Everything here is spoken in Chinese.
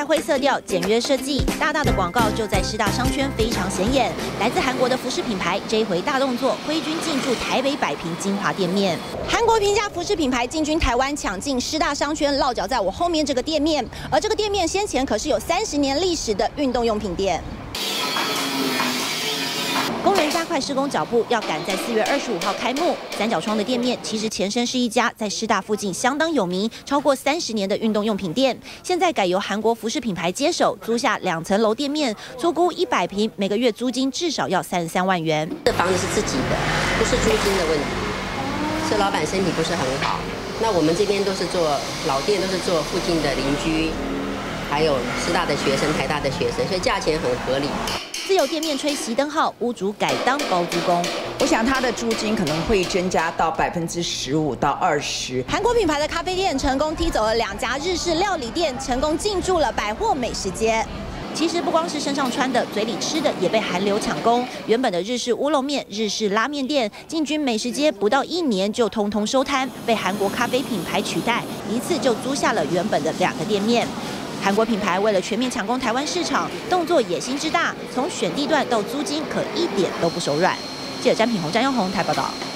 白灰色调，简约设计，大大的广告就在师大商圈非常显眼。来自韩国的服饰品牌，这一回大动作，挥军进驻台北百平精华店面。韩国平价服饰品牌进军台湾，抢进师大商圈，落脚在我后面这个店面。而这个店面先前可是有30年历史的运动用品店。 工人加快施工脚步，要赶在4月25号开幕。三角窗的店面其实前身是一家在师大附近相当有名、超过30年的运动用品店，现在改由韩国服饰品牌接手，租下2层楼店面，租估100平，每个月租金至少要33万元。 这房子是自己的，不是租金的问题，是老板身体不是很好。那我们这边都是做老店，都是做附近的邻居，还有师大的学生、台大的学生，所以价钱很合理。 自有店面吹熄灯号，屋主改当包租公。 我想它的租金可能会增加到15%到20%。 韩国品牌的咖啡店成功踢走了2家日式料理店，成功进驻了百货美食街。 其实不光是身上穿的，嘴里吃的也被韩流抢攻。原本的日式乌龙面、日式拉面店进军美食街，不到1年就通通收摊，被韩国咖啡品牌取代，一次就租下了原本的2个店面。 韩国品牌为了全面抢攻台湾市场，动作野心之大，从选地段到租金，可一点都不手软。记者詹品宏、詹耀宏台报道。